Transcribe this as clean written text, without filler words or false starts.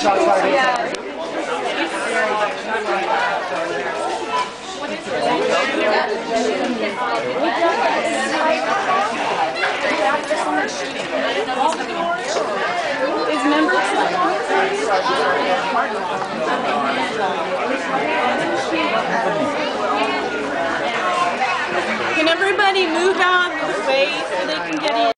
Yeah. Is members Can everybody move out of the way so they can get in?